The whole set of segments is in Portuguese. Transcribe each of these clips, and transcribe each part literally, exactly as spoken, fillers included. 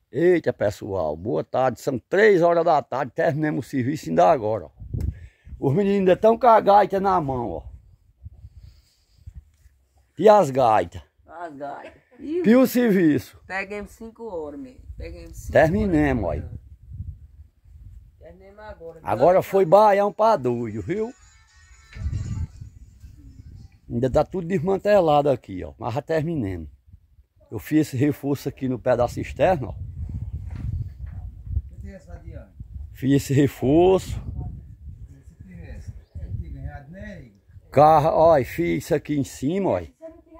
Eita, pessoal, boa tarde. São três horas da tarde, terminamos o serviço ainda agora, ó. Os meninos ainda estão com a gaita na mão, ó. E as gaitas? As gaitas. E o serviço? Peguemos cinco horas, mesmo. Peguemos cinco Terminemos, horas. olha. Terminemos agora. Agora foi baião pra doido, viu? Ainda tá tudo desmantelado aqui, ó. Mas já terminemos. Eu fiz esse reforço aqui no pé da cisterna, ó. Fiz esse reforço. Carro, ó, fiz isso aqui em cima, ó.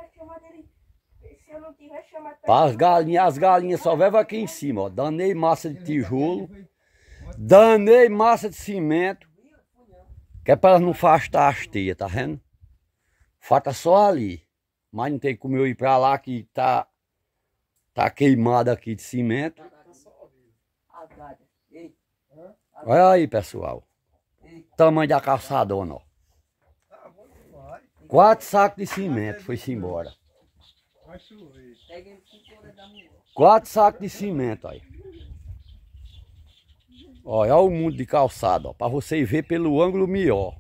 Para as galinhas, as galinhas só levam aqui em cima, ó. Danei massa de tijolo. Danei massa de cimento. Que é para elas não afastar as teias, tá vendo? Falta só ali. Mas não tem como eu ir pra lá que tá, tá queimado aqui de cimento. Olha aí, pessoal. Tamanho da calçadona, ó. Quatro sacos de cimento foi-se embora. Quatro sacos de cimento, aí. Olha, olha o mundo de calçada, ó. Pra vocês verem pelo ângulo melhor.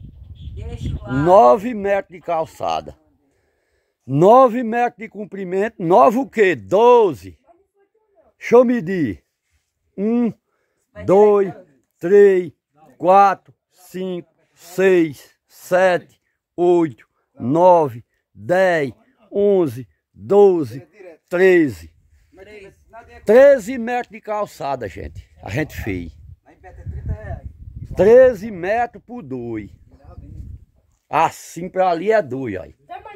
Nove metros de calçada. Nove metros de comprimento. Nove o quê? Doze. Deixa eu medir. Um, dois, três, quatro, cinco, seis, sete, oito, nove, dez, onze, doze, treze. treze metros de calçada, gente. A gente fez. treze metros por dois. Assim pra ali é dois, aí.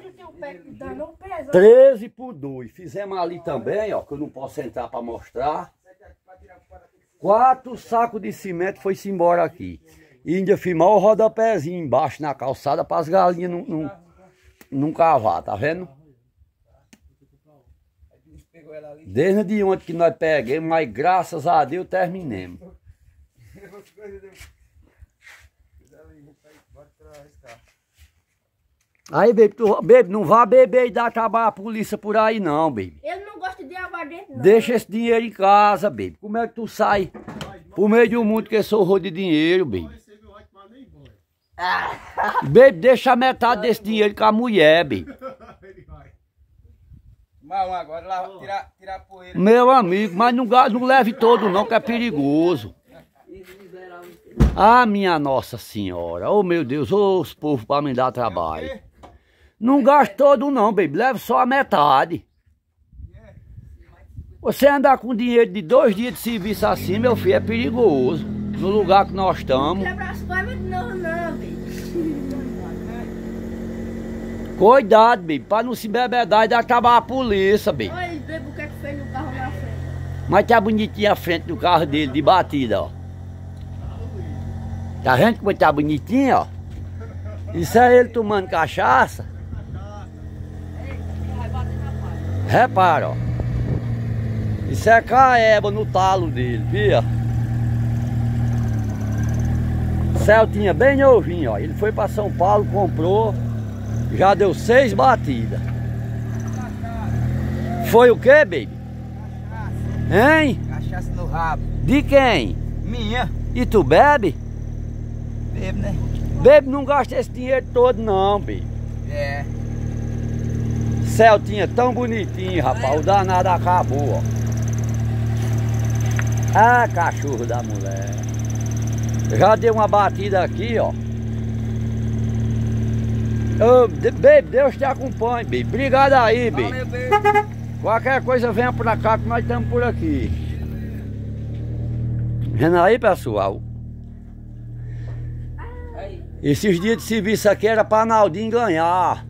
treze por dois. Fizemos ali também, ó, que eu não posso entrar para mostrar. Quatro sacos de cimento foi-se embora aqui. E ainda filmar o rodapézinho embaixo na calçada para as galinhas não, não, não cavar, tá vendo? Desde de ontem que nós peguemos, mas graças a Deus terminemos. Aí, baby, tu, baby, não vá beber e dar trabalho à polícia por aí não, baby. Eu não gosto de água dentro, não. Deixa esse dinheiro em casa, baby. Como é que tu sai por meio de um mundo que sou horror de dinheiro, baby? Baby, deixa a metade desse dinheiro com a mulher, baby. Agora lá, tirar, tirar poeira. Meu amigo, mas não, não leve todo não, que é perigoso. Ah, minha Nossa Senhora. Oh, meu Deus, oh, os povos para me dar trabalho. Não gaste todo não, baby. Leve só a metade. Você andar com dinheiro de dois dias de serviço assim, meu filho, é perigoso. No lugar que nós estamos. Quebra as coisas de novo não, baby. Cuidado, baby, para não se bebedar e dar trabalho à polícia, baby. Olha, baby, o que é que fez no carro na frente? Mas tá bonitinha a frente do carro dele, de batida, ó. Tá vendo como tá bonitinho, ó? Isso é ele tomando cachaça. Repara, ó. Isso é caeba no talo dele, via? Celtinha bem novinho, ó. Ele foi pra São Paulo, comprou. Já deu seis batidas. Foi o que, baby? Cachaça. Hein? Cachaça no rabo. De quem? Minha. E tu bebe? Bebe, né? Baby, não gasta esse dinheiro todo não, baby. É. Celtinha tão bonitinho, rapaz. O danado acabou, ó. Ah, cachorro da mulher. Já deu uma batida aqui, ó. Ô, baby, Deus te acompanhe, baby. Obrigado aí, baby. Valeu, baby. Qualquer coisa venha pra cá que nós estamos por aqui. Vendo aí, pessoal? Aí. Esses dias de serviço aqui era pra Naldinho ganhar.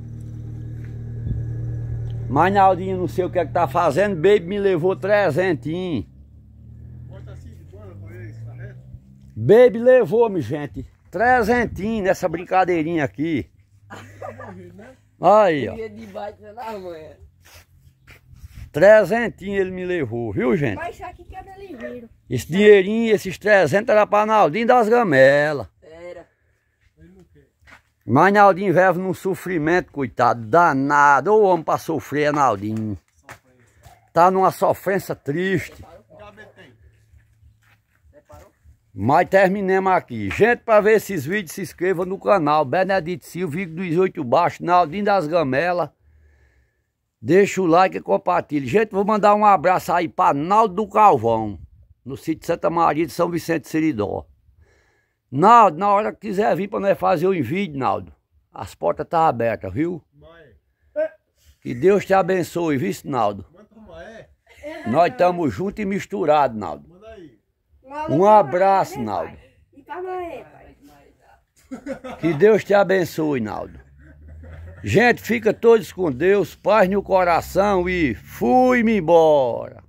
Mas Naldinho não sei o que é que tá fazendo, baby me levou trezentinho. Baby levou-me, gente, trezentinho nessa brincadeirinha aqui. Aí, ó. Trezentinho ele me levou, viu, gente? Mas isso aqui quebra ligeiro. Esse dinheirinho, esses trezentos era pra Naldinho das gamelas. Era. Mas Naldinho vive num sofrimento, coitado, danado. Ô homem pra sofrer é Naldinho. Tá numa sofrência triste. Mas terminemos aqui. Gente, para ver esses vídeos, se inscreva no canal. Benedito Silva, Vigo dos Oito Baixos, Naldinho das Gamelas. Deixa o like e compartilhe. Gente, vou mandar um abraço aí para Naldo do Calvão, no sítio Santa Maria de São Vicente de Seridó. Naldo, na hora que quiser vir para nós fazer o envio, Naldo, as portas estão abertas, viu? Que Deus te abençoe, viu, Naldo? Nós estamos juntos e misturados, Naldo. Um abraço, Naldo. Que Deus te abençoe, Naldo. Gente, fica todos com Deus, paz no coração e fui-me embora.